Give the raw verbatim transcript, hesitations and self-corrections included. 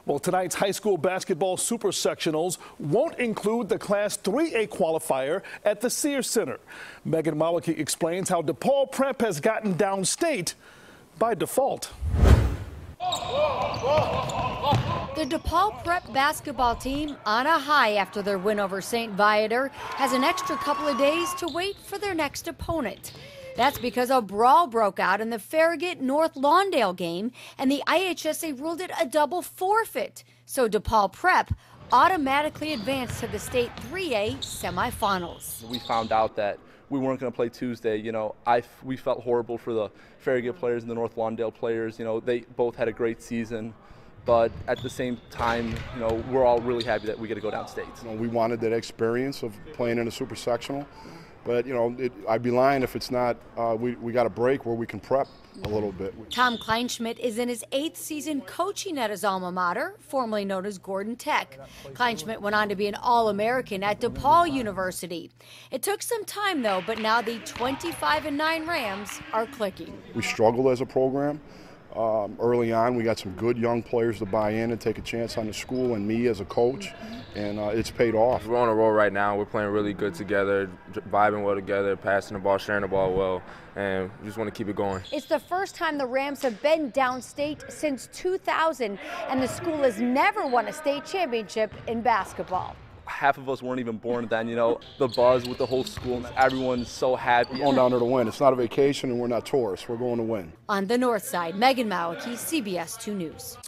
Well, tonight's high school basketball super sectionals won't include the Class three A qualifier at the Sears Center. Megan Mawaki explains how DePaul Prep has gotten downstate by default. The DePaul Prep basketball team, on a high after their win over Saint Viator, has an extra couple of days to wait for their next opponent. That's because a brawl broke out in the Farragut North Lawndale game, and the I H S A ruled it a double forfeit. So DePaul Prep automatically advanced to the state three A semifinals. We found out that we weren't going to play Tuesday. You know, I we felt horrible for the Farragut players and the North Lawndale players. You know, they both had a great season. But at the same time, you know, we're all really happy that we get to go downstate. You know, we wanted that experience of playing in a super sectional. But, you know, it, I'd be lying if it's not, uh, we, we got a break where we can prep a little bit. Tom Kleinschmidt is in his eighth season coaching at his alma mater, formerly known as Gordon Tech. Kleinschmidt went on to be an All-American at DePaul University. It took some time, though, but now the twenty-five and nine Rams are clicking. We struggled as a program. Um, early on, we got some good young players to buy in and take a chance on the school and me as a coach, and uh, it's paid off. We're on a roll right now. We're playing really good together, vibing well together, passing the ball, sharing the ball well, and we just want to keep it going. It's the first time the Rams have been downstate since two thousand, and the school has never won a state championship in basketball. Half of us weren't even born then, you know, the buzz with the whole school, everyone's so happy. We're going down there to win. It's not a vacation and we're not tourists. We're going to win. On the north side, Megan Mawaki, C B S two News.